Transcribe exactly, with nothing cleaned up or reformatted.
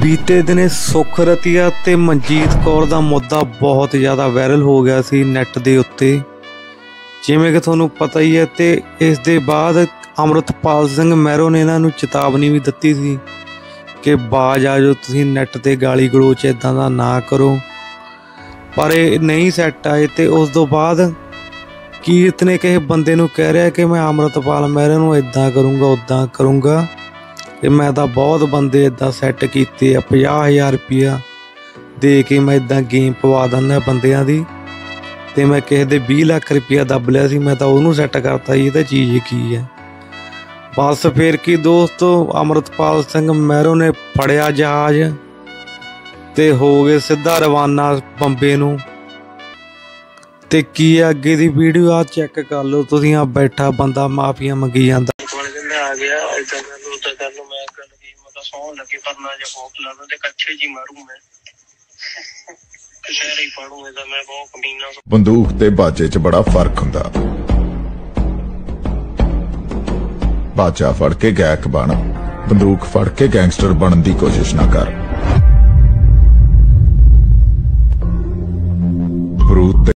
बीते दिने सुख रतिया ते मनजीत कौर दा मुद्दा बहुत ज़्यादा वायरल हो गया सी नैट दे उत्ते। जिवें कि तुहानूं पता ही है। ते इस दे बाद अमृतपाल सिंह मैरो ने इन्हां नूं चेतावनी भी दित्ती सी कि बाज आ जाओ, तुसीं नैट ते गाली गलोच इदां दा ना करो, पर ये नहीं सैट आए। ते उस तो बाद कीरत ने किसी बंदे नूं कह रहा कि मैं अमृतपाल मैरो नूं इदां करूँगा उदां करूँगा, कि मैं तो बहुत बंदे इदा सैट किए आ, पचास हज़ार रुपया दे के मैं इदा गेम पवा दिना बंदियां दी, ते मैं किसी दे बीस लाख रुपया दब लिया सी, मैं तो उन्होंने सैट करता जी। तो चीज़ की है बस फिर की दोस्तों, अमृतपाल सिंह मैरो ने फड़िया जहाज ते हो गए सीधा रवाना बंबे नूं। ते की अगे दी वीडियो आ चैक कर लो तुसीं, आ बैठा बंदा माफिया मंगी जांदा। आ गया इधर कर लो उधर कर लो, मैं कर लगी मतलब सौ लगे परना जब भोक ला दो ते कच्चे जी मारूं मैं शहर ही पढ़ूं इधर मैं बहुत कमीना। बंदूक ते बाजे च बड़ा फर्क हुंदा। बाजा फड़ के गैक बन, बंदूक फड़ के गैंगस्टर बनने दी कोशिश ना कर।